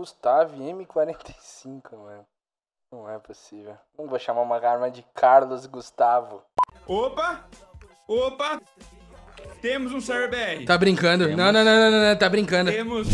Gustavo M45, mano. Não é possível. Não vou chamar uma arma de Carlos Gustavo. Opa! Opa! Temos um CRBR. Tá brincando? Não, tá brincando. Temos...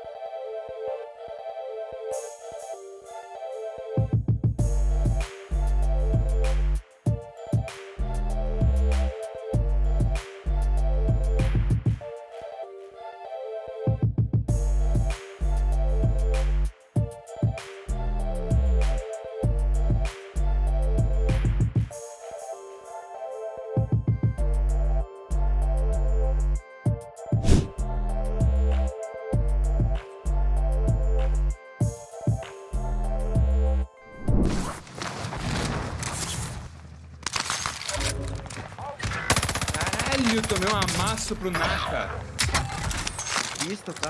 Caralho, tomei um amasso pro Naka. Visto, tá?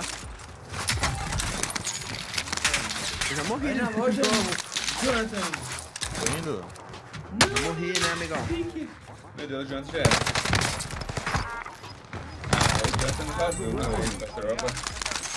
Eu já morri, né? Jonathan. Tô indo. Eu morri, né, amigão? Meu Deus, o Jonathan já era. Ah, o Jonathan não vazou, não, ele tá tropa.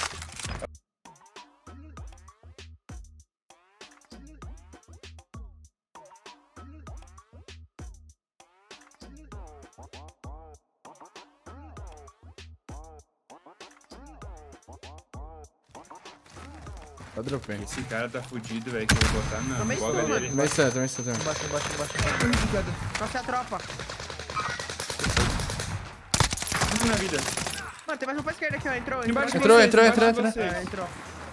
Tá dropando. Esse cara tá fudido, velho, que eu vou botar na Também boga sou, dele. Também está. Embaixo. Nossa, é a tropa. Tudo na vida. Mano, tem mais um pra esquerda aqui, ó. Entrou. Embaixo de Entrou, vocês, entrou, embaixo de entrou. vocês. É, entrou.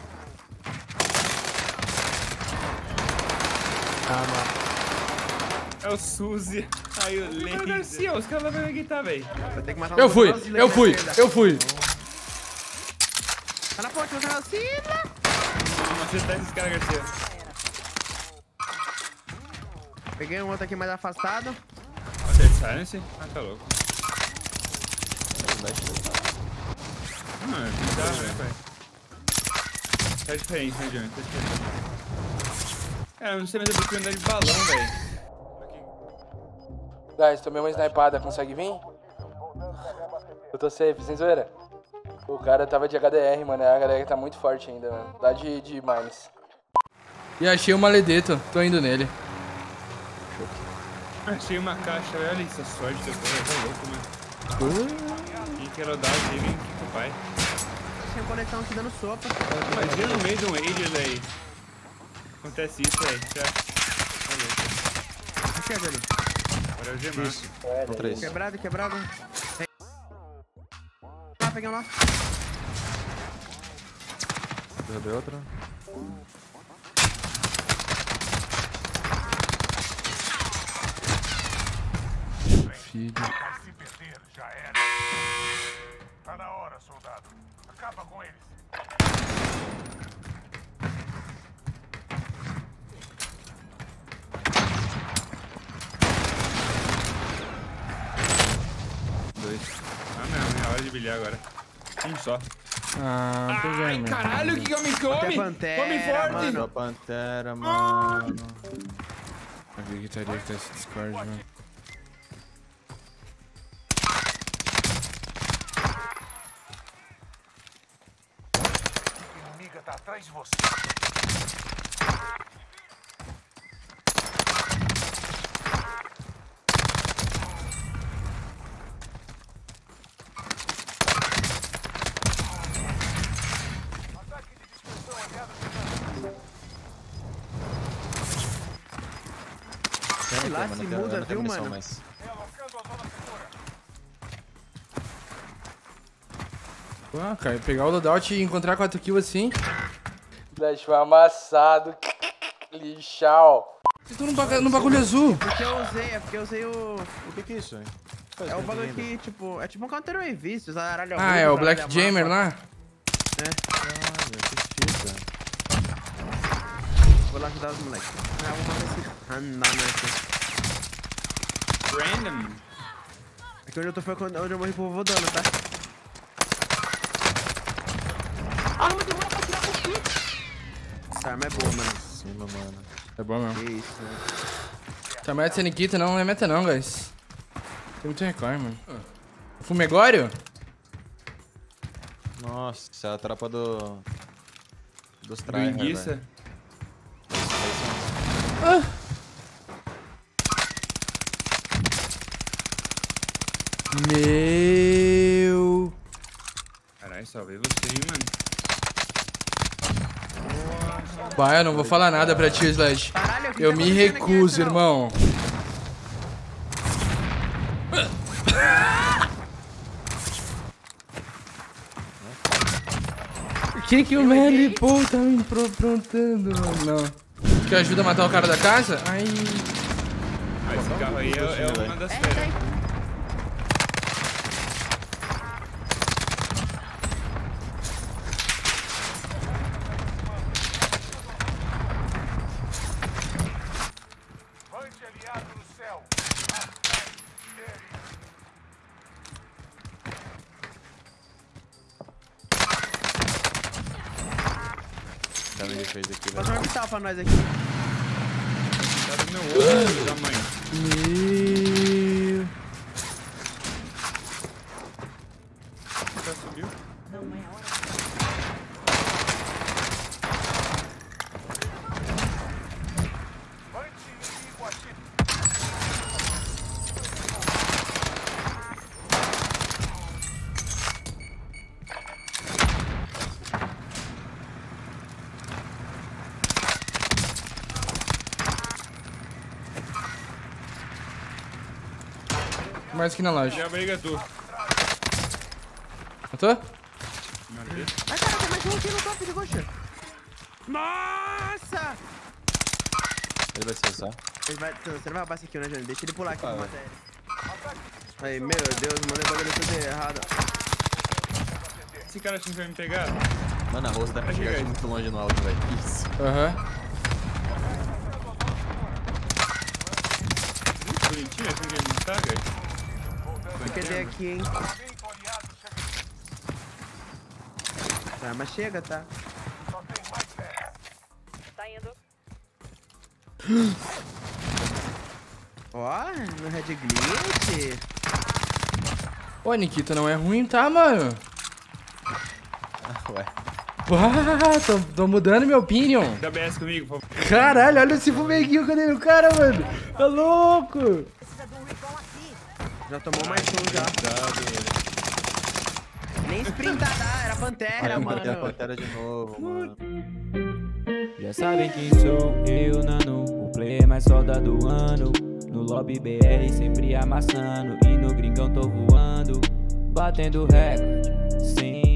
É o Suzy. Aí o Garcia, os caras vão me guitar, velho. Vai ter que matar Eu um fui. Godzilla aqui na esquerda. Tá na ponte, você Godzilla. Vamos acertar esses caras, Garcia. Peguei um outro aqui mais afastado. Dead Silence? Ah, tá louco. Mano, é bizarro, né, pai? Tá diferente, né, Johnny? Tá diferente. Cara, eu não sei mais eu prefiro andar de balão, velho. Guys, tomei uma snipada, consegue vir? Eu tô safe, sem zoeira. O cara tava de HDR, mano. A HDR tá muito forte ainda, mano. Dá de mines. E achei o maledeto. Tô indo nele. Achei uma caixa, velho. Olha isso, a sorte que eu tô. Tá louco, mano. Quem quer rodar, vem aqui com o pai. Tem um coletão aqui dando sopa. Imagina no meio de um Aegis aí. Acontece isso, velho. Tá louco. Esquerda ali. Agora é o Gemar. São 3. Quebrado. Ah, peguei um lá. Derrubei outra. Filho. Vai se perder, já era. Tá na hora, soldado. Acaba com eles. Ah, não, é hora de bilhar agora. Um só. Ah, peguei, Ai, mano. caralho, que homem come! Até Pantera, Come forte! mano. A Pantera, mano. Eu vi que estaria que tá esse Discord, mano. A inimiga tá atrás de você. Ataque de dispersão aliada chegando. Sei lá, se muda, viu, mano? Realocando a zona segura. Ah, cara, pegar o loadout e encontrar 4 kills assim. Flash foi amassado. Lixal. Vocês estão no bagulho azul. Porque eu usei o... O que é isso, hein? É o bagulho que, tipo... É tipo um counter wave, usar aralho Ah, é o Black Jammer lá? Vou lá ajudar os moleques. Ah, vou matar esse... Ah, não dá, né? Random. Aqui onde eu tô foi onde eu morri pro vovô dano, tá? Ah, não demora pra tirar o kit. Essa arma é boa, mano. Cima, mano. É bom mesmo. Que isso, né? Essa meta sem Nikita não é meta não, guys. Tem muito recorde, mano. Fumegório? Nossa, é a tropa do... Dos tryhard, Linguiça. Meu... Caralho, salvei você, hein, mano. Pai, eu não vou falar nada pra ti, Slash. Caralho, o que Eu tá me acontecendo recuso, aqui, irmão. O que o Melly Paul tá me aprontando, mano? Não. Quer ajuda a matar o cara da casa? Ai... Ah, esse carro aí é uma das É, feras. tem. Mande aliado no céu. Tá no defesa aqui, Faz velho. uma orbital pra nós aqui. Tá no meu olho, filho da mãe. Meu... Já subiu? Mande inimigo ativo. Mais aqui na loja. Já briga tu. Matou? Ai, cara, tem mais um aqui no top de roxa. Nossa! Ele vai ser só. Ele vai, você não vai roubar esse kill, né, Johnny? Deixa ele pular aqui pra matar ele. Aí, meu Deus, mandei o bagulho tudo errado. Esse cara achando que vai me pegar? Mano, a roça dá pra Vai chegar chegar aí. muito longe no áudio, velho. Isso. Aham. Bonitinho, achando que ele me tá, guys? QD aqui, hein? Tá, mas chega, tá? Tá indo. Ó, no Red Glitch. Ô, Nikita, não é ruim, tá, mano? Ué. Uau, tô mudando meu opinion. Dá BS comigo, por favor. Caralho, olha esse fumeguinho que eu dei no cara, mano. Tá louco. Precisa de um recall aqui. Já tomou mais um já. Nem sprintar, tá? Era Pantera, Olha, matei a mano. pantera de novo, mano. Já sabem quem sou eu, Nano, o player mais foda do ano. No lobby BR sempre amassando e no gringão tô voando, batendo recorde, sim.